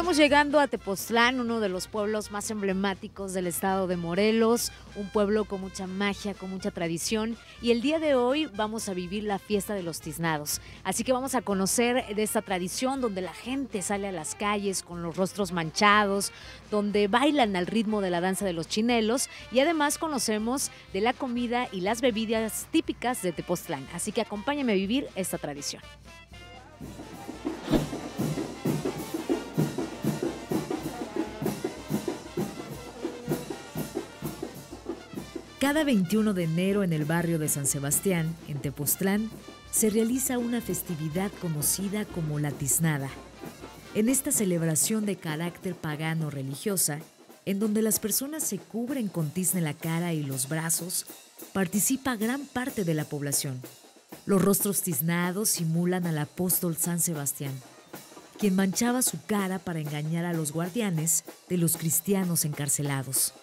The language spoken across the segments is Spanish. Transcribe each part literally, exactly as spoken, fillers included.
estamos llegando a Tepoztlán, uno de los pueblos más emblemáticos del estado de Morelos, un pueblo con mucha magia, con mucha tradición, y el día de hoy vamos a vivir la fiesta de los tiznados. Así que vamos a conocer de esta tradición donde la gente sale a las calles con los rostros manchados, donde bailan al ritmo de la danza de los chinelos, y además conocemos de la comida y las bebidas típicas de Tepoztlán. Así que acompáñame a vivir esta tradición. Cada veintiuno de enero en el barrio de San Sebastián, en Tepoztlán, se realiza una festividad conocida como la tiznada. En esta celebración de carácter pagano religiosa, en donde las personas se cubren con tizne la cara y los brazos, participa gran parte de la población. Los rostros tiznados simulan al apóstol San Sebastián, quien manchaba su cara para engañar a los guardianes de los cristianos encarcelados.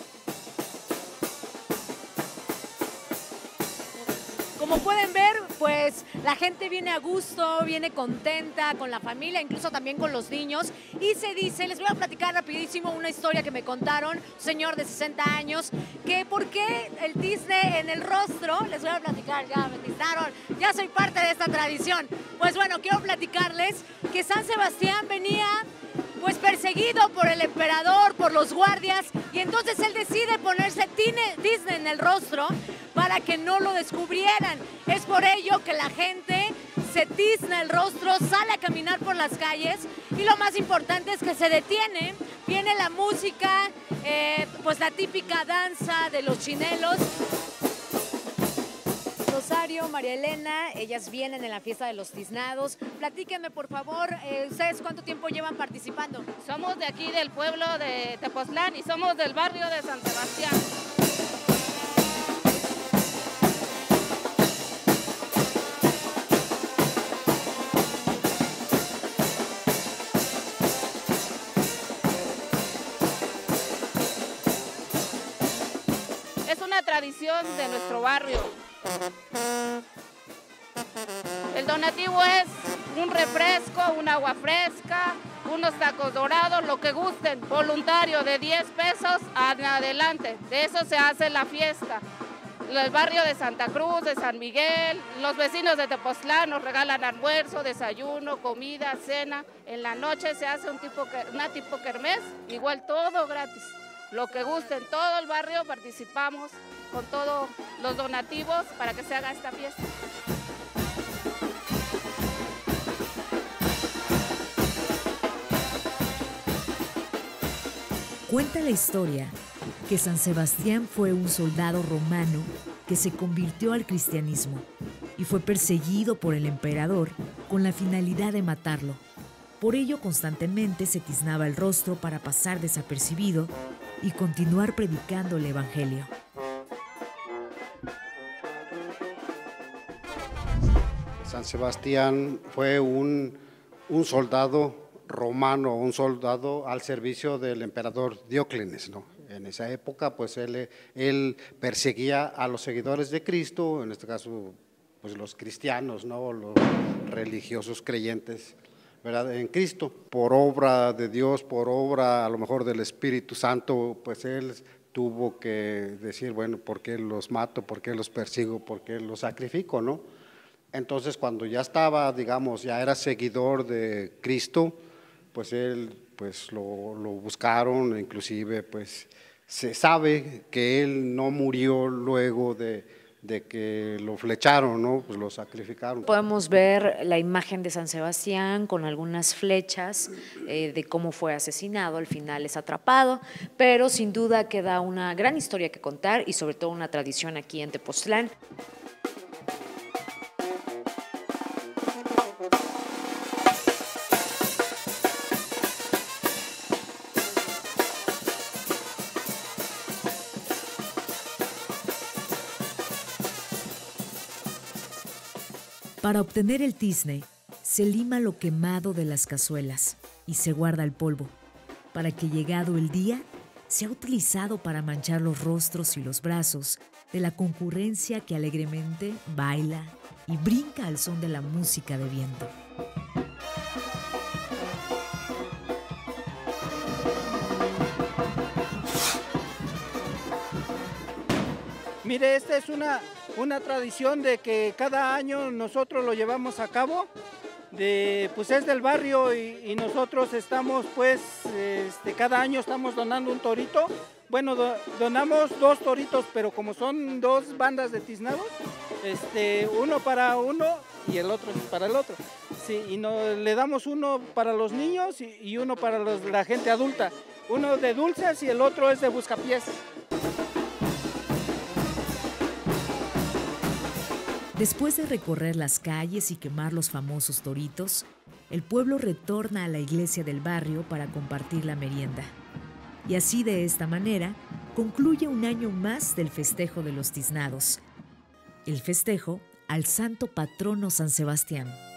Como pueden ver, pues la gente viene a gusto, viene contenta con la familia, incluso también con los niños. Y se dice, les voy a platicar rapidísimo una historia que me contaron, un señor de sesenta años, que por qué el tizne en el rostro, les voy a platicar, ya me tiznaron, ya soy parte de esta tradición. Pues bueno, quiero platicarles que San Sebastián venía pues perseguido por el emperador, por los guardias, y entonces él decide ponerse tizne en el rostro para que no lo descubrieran. Es por ello que la gente se tizna el rostro, sale a caminar por las calles, y lo más importante es que se detiene, viene la música, eh, pues la típica danza de los chinelos. Rosario, María Elena, ellas vienen en la fiesta de los tiznados. Platíquenme, por favor, eh, ¿ustedes cuánto tiempo llevan participando? Somos de aquí del pueblo de Tepoztlán y somos del barrio de San Sebastián. Es una tradición de nuestro barrio. El donativo es un refresco, un agua fresca, unos tacos dorados, lo que gusten, voluntario de diez pesos en adelante. De eso se hace la fiesta. El barrio de Santa Cruz, de San Miguel, los vecinos de Tepoztlán nos regalan almuerzo, desayuno, comida, cena. En la noche se hace un tipo, una tipo kermés, igual todo gratis. Lo que gusten, todo el barrio participamos con todos los donativos para que se haga esta fiesta. Cuenta la historia que San Sebastián fue un soldado romano que se convirtió al cristianismo y fue perseguido por el emperador con la finalidad de matarlo. Por ello, constantemente se tiznaba el rostro para pasar desapercibido y continuar predicando el evangelio. San Sebastián fue un, un soldado romano, un soldado al servicio del emperador Dióclenes, ¿no? En esa época, pues él, él perseguía a los seguidores de Cristo, en este caso, pues los cristianos, ¿no? Los religiosos creyentes, ¿verdad? En Cristo, por obra de Dios, por obra a lo mejor del Espíritu Santo, pues él tuvo que decir, bueno, ¿por qué los mato? ¿Por qué los persigo? ¿Por qué los sacrifico? ¿No? Entonces, cuando ya estaba, digamos, ya era seguidor de Cristo, pues él, pues lo, lo buscaron, inclusive, pues se sabe que él no murió luego de, de que lo flecharon, ¿no? Pues lo sacrificaron. Podemos ver la imagen de San Sebastián con algunas flechas eh, de cómo fue asesinado, al final es atrapado, pero sin duda queda una gran historia que contar y sobre todo una tradición aquí en Tepoztlán. Para obtener el tizne, se lima lo quemado de las cazuelas y se guarda el polvo, para que llegado el día sea utilizado para manchar los rostros y los brazos de la concurrencia que alegremente baila y brinca al son de la música de viento. Mire, esta es una, una tradición de que cada año nosotros lo llevamos a cabo, de, pues es del barrio y, y nosotros estamos pues, este, cada año estamos donando un torito. Bueno, do, donamos dos toritos, pero como son dos bandas de tiznados, este, uno para uno y el otro para el otro. Sí, y no, le damos uno para los niños y, y uno para los, la gente adulta. Uno de dulces y el otro es de buscapiés. Después de recorrer las calles y quemar los famosos toritos, el pueblo retorna a la iglesia del barrio para compartir la merienda. Y así, de esta manera, concluye un año más del festejo de los tiznados. El festejo al santo patrono San Sebastián.